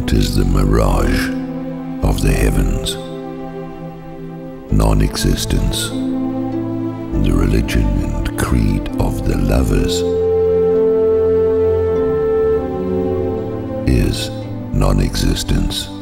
What is the mirage of the heavens? Non-existence. The religion and creed of the lovers is non-existence.